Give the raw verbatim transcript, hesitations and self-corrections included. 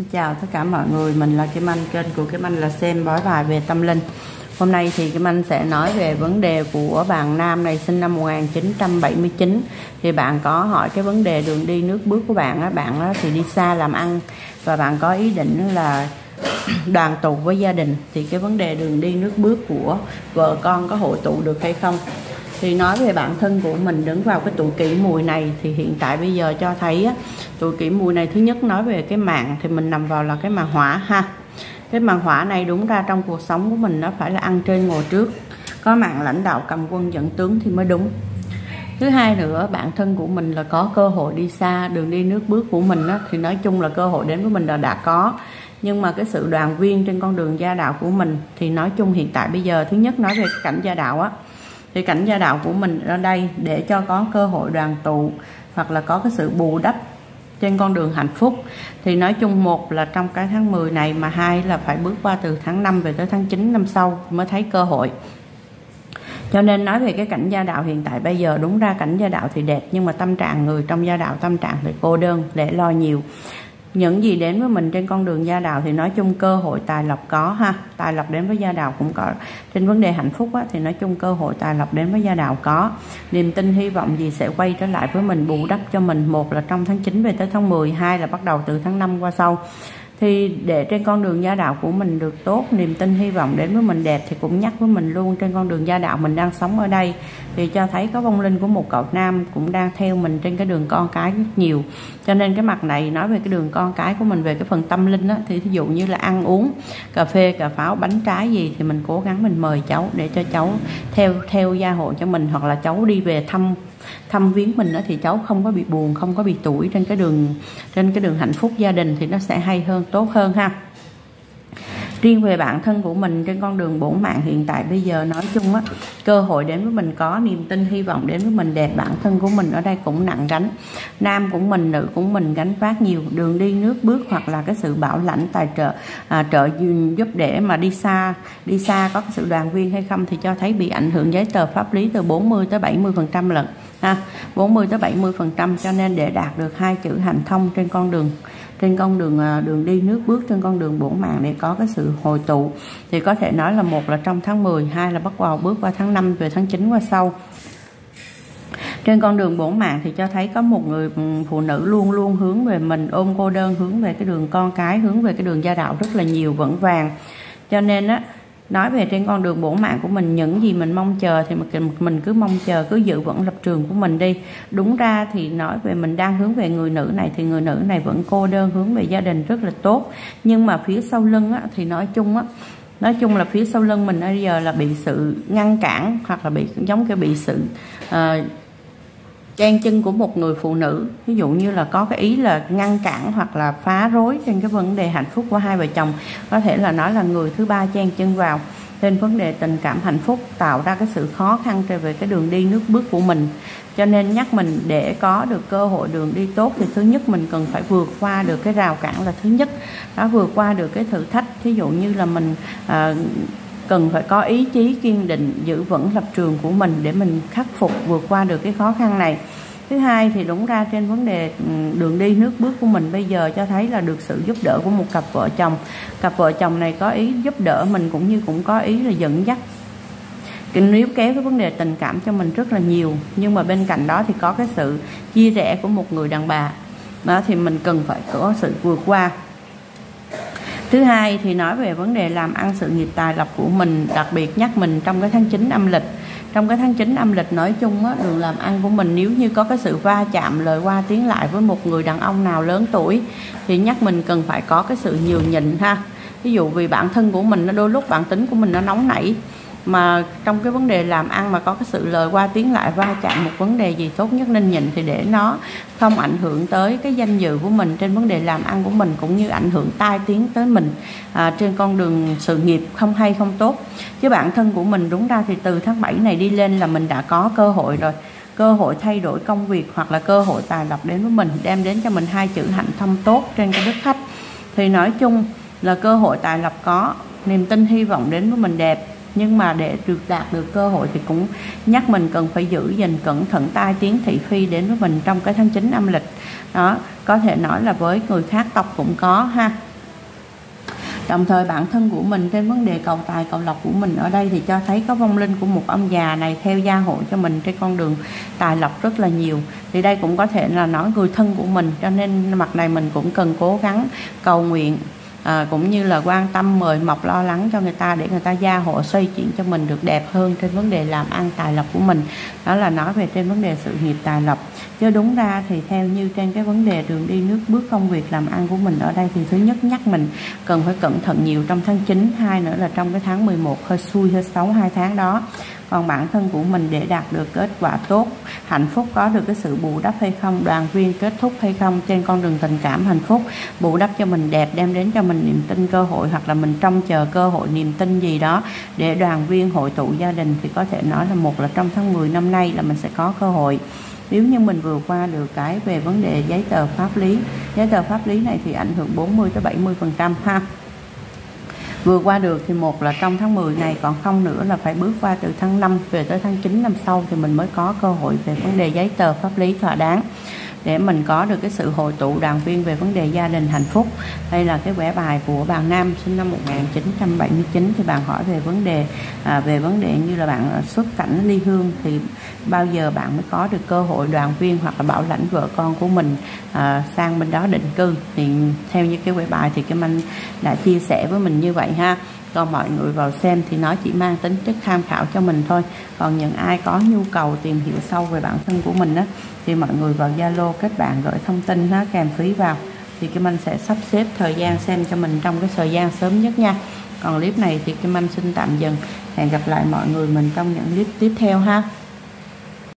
Xin chào tất cả mọi người, mình là Kim Anh, kênh của Kim Anh là xem bói bài về tâm linh. Hôm nay thì Kim Anh sẽ nói về vấn đề của bạn nam này sinh năm một nghìn chín trăm bảy mươi chín. Thì bạn có hỏi cái vấn đề đường đi nước bước của bạn á, bạn á, thì đi xa làm ăn và bạn có ý định là đoàn tụ với gia đình. Thì cái vấn đề đường đi nước bước của vợ con có hội tụ được hay không? Thì nói về bản thân của mình đứng vào cái tuổi Kỷ Mùi này thì hiện tại bây giờ cho thấy á, tuổi Kỷ Mùi này, thứ nhất nói về cái mạng thì mình nằm vào là cái màn hỏa ha. Cái màn hỏa này đúng ra trong cuộc sống của mình nó phải là ăn trên ngồi trước, có mạng lãnh đạo cầm quân dẫn tướng thì mới đúng. Thứ hai nữa, bản thân của mình là có cơ hội đi xa, đường đi nước bước của mình á, thì nói chung là cơ hội đến với mình là đã có. Nhưng mà cái sự đoàn viên trên con đường gia đạo của mình thì nói chung hiện tại bây giờ, thứ nhất nói về cảnh gia đạo á, thì cảnh gia đạo của mình ở đây để cho có cơ hội đoàn tụ hoặc là có cái sự bù đắp trên con đường hạnh phúc. Thì nói chung một là trong cái tháng mười này, mà hai là phải bước qua từ tháng năm về tới tháng chín năm sau mới thấy cơ hội. Cho nên nói về cái cảnh gia đạo hiện tại bây giờ, đúng ra cảnh gia đạo thì đẹp, nhưng mà tâm trạng người trong gia đạo tâm trạng thì cô đơn, để lo nhiều. Những gì đến với mình trên con đường gia đạo thì nói chung cơ hội tài lộc có ha, tài lộc đến với gia đạo cũng có. Trên vấn đề hạnh phúc á, thì nói chung cơ hội tài lộc đến với gia đạo có. Niềm tin hy vọng gì sẽ quay trở lại với mình, bù đắp cho mình. Một là trong tháng chín về tới tháng mười, hai là bắt đầu từ tháng năm qua sau. Thì để trên con đường gia đạo của mình được tốt, niềm tin hy vọng đến với mình đẹp, thì cũng nhắc với mình luôn trên con đường gia đạo mình đang sống ở đây thì cho thấy có vong linh của một cậu nam cũng đang theo mình trên cái đường con cái rất nhiều. Cho nên cái mặt này nói về cái đường con cái của mình, về cái phần tâm linh á, thì ví dụ như là ăn uống cà phê cà pháo bánh trái gì thì mình cố gắng mình mời cháu để cho cháu theo theo gia hộ cho mình, hoặc là cháu đi về thăm thăm viếng mình đó, thì cháu không có bị buồn, không có bị tủi trên cái đường trên cái đường hạnh phúc gia đình thì nó sẽ hay hơn, tốt hơn ha. Riêng về bản thân của mình trên con đường bổn mạng hiện tại bây giờ, nói chung á, cơ hội đến với mình có, niềm tin hy vọng đến với mình đẹp. Bản thân của mình ở đây cũng nặng gánh, nam của mình nữ của mình gánh vác nhiều đường đi nước bước, hoặc là cái sự bảo lãnh tài trợ à, trợ giúp để mà đi xa đi xa có cái sự đoàn viên hay không, thì cho thấy bị ảnh hưởng giấy tờ pháp lý từ bốn mươi tới bảy mươi phần trăm lận ha, bốn mươi tới bảy mươi phần trăm. Cho nên để đạt được hai chữ hành thông trên con đường trên con đường đường đi nước bước trên con đường bổn mạng để có cái sự hồi tụ, thì có thể nói là một là trong tháng mười, hai là bắt vào bước qua tháng năm về tháng chín qua sau. Trên con đường bổn mạng thì cho thấy có một người phụ nữ luôn luôn hướng về mình, ôm cô đơn, hướng về cái đường con cái, hướng về cái đường gia đạo rất là nhiều, vững vàng. Cho nên á, nói về trên con đường bổn mạng của mình, những gì mình mong chờ thì mình cứ mong chờ, cứ giữ vững lập trường của mình đi. Đúng ra thì nói về mình đang hướng về người nữ này, thì người nữ này vẫn cô đơn, hướng về gia đình rất là tốt. Nhưng mà phía sau lưng á, thì nói chung á, nói chung là phía sau lưng mình bây giờ là bị sự ngăn cản, hoặc là bị giống cái bị sự uh, chen chân của một người phụ nữ. Ví dụ như là có cái ý là ngăn cản hoặc là phá rối trên cái vấn đề hạnh phúc của hai vợ chồng. Có thể là nói là người thứ ba chen chân vào trên vấn đề tình cảm hạnh phúc, tạo ra cái sự khó khăn về cái đường đi nước bước của mình. Cho nên nhắc mình để có được cơ hội đường đi tốt thì thứ nhất mình cần phải vượt qua được cái rào cản là thứ nhất. Đó, vượt qua được cái thử thách. Ví dụ như là mình à, cần phải có ý chí kiên định, giữ vững lập trường của mình để mình khắc phục, vượt qua được cái khó khăn này. Thứ hai thì đúng ra trên vấn đề đường đi nước bước của mình bây giờ cho thấy là được sự giúp đỡ của một cặp vợ chồng. Cặp vợ chồng này có ý giúp đỡ mình, cũng như cũng có ý là dẫn dắt, níu kéo cái vấn đề tình cảm cho mình rất là nhiều. Nhưng mà bên cạnh đó thì có cái sự chia rẽ của một người đàn bà đó, thì mình cần phải có sự vượt qua. Thứ hai thì nói về vấn đề làm ăn sự nghiệp tài lộc của mình, đặc biệt nhắc mình trong cái tháng chín âm lịch. Trong cái tháng chín âm lịch nói chung á, đường làm ăn của mình nếu như có cái sự va chạm lời qua tiếng lại với một người đàn ông nào lớn tuổi thì nhắc mình cần phải có cái sự nhường nhịn ha. Ví dụ vì bản thân của mình nó đôi lúc bản tính của mình nó nóng nảy, mà trong cái vấn đề làm ăn mà có cái sự lời qua tiếng lại, va chạm một vấn đề gì, tốt nhất nên nhịn, thì để nó không ảnh hưởng tới cái danh dự của mình trên vấn đề làm ăn của mình, cũng như ảnh hưởng tai tiếng tới mình à, trên con đường sự nghiệp không hay, không tốt. Chứ bản thân của mình đúng ra thì từ tháng bảy này đi lên là mình đã có cơ hội rồi, cơ hội thay đổi công việc hoặc là cơ hội tài lộc đến với mình, đem đến cho mình hai chữ hạnh thông tốt trên cái đất khách. Thì nói chung là cơ hội tài lộc có, niềm tin hy vọng đến với mình đẹp. Nhưng mà để được đạt được cơ hội thì cũng nhắc mình cần phải giữ gìn cẩn thận tai tiếng thị phi đến với mình trong cái tháng chín âm lịch. Đó, có thể nói là với người khác tộc cũng có ha. Đồng thời bản thân của mình trên vấn đề cầu tài cầu lộc của mình ở đây thì cho thấy có vong linh của một ông già này theo gia hộ cho mình trên con đường tài lộc rất là nhiều. Thì đây cũng có thể là nói người thân của mình, cho nên mặt này mình cũng cần cố gắng cầu nguyện, À, cũng như là quan tâm mời mọc lo lắng cho người ta để người ta gia hộ xoay chuyển cho mình được đẹp hơn trên vấn đề làm ăn tài lộc của mình. Đó là nói về trên vấn đề sự nghiệp tài lộc. Chứ đúng ra thì theo như trên cái vấn đề đường đi nước bước công việc làm ăn của mình ở đây thì thứ nhất nhắc mình cần phải cẩn thận nhiều trong tháng chín, hai nữa là trong cái tháng mười một hơi xui hơi xấu hai tháng đó. Còn bản thân của mình để đạt được kết quả tốt, hạnh phúc, có được cái sự bù đắp hay không, đoàn viên kết thúc hay không trên con đường tình cảm hạnh phúc, bù đắp cho mình đẹp, đem đến cho mình niềm tin cơ hội, hoặc là mình trông chờ cơ hội niềm tin gì đó để đoàn viên hội tụ gia đình, thì có thể nói là một là trong tháng mười năm nay là mình sẽ có cơ hội. Nếu như mình vượt qua được cái về vấn đề giấy tờ pháp lý, giấy tờ pháp lý này thì ảnh hưởng bốn mươi tới bảy mươi phần trăm ha. Vượt qua được thì một là trong tháng mười này, còn không nữa là phải bước qua từ tháng năm về tới tháng chín năm sau thì mình mới có cơ hội về vấn đề giấy tờ pháp lý thỏa đáng để mình có được cái sự hội tụ đoàn viên về vấn đề gia đình hạnh phúc. Đây là cái vẽ bài của bạn nam sinh năm một nghìn chín trăm bảy mươi chín. Thì bạn hỏi về vấn đề à, về vấn đề như là bạn xuất cảnh ly hương thì bao giờ bạn mới có được cơ hội đoàn viên hoặc là bảo lãnh vợ con của mình à, sang bên đó định cư. Thì theo như cái vẽ bài thì cái anh đã chia sẻ với mình như vậy ha. Còn mọi người vào xem thì nó chỉ mang tính chất tham khảo cho mình thôi. Còn những ai có nhu cầu tìm hiểu sâu về bản thân của mình á, thì mọi người vào Zalo kết bạn gửi thông tin ha, kèm phí vào thì Kim Anh sẽ sắp xếp thời gian xem cho mình trong cái thời gian sớm nhất nha. Còn clip này thì Kim Anh xin tạm dừng. Hẹn gặp lại mọi người mình trong những clip tiếp theo ha.